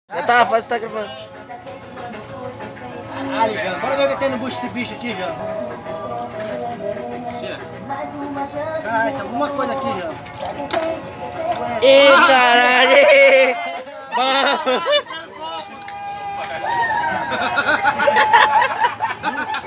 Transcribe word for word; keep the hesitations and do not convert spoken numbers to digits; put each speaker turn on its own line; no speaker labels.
Já tá, faz, tá gravando.
Ali, Jana, bora ver o que tem no bucho desse bicho aqui, Jana. Ai, tem alguma coisa aqui, Jana.
Ih, caralho! Vamos!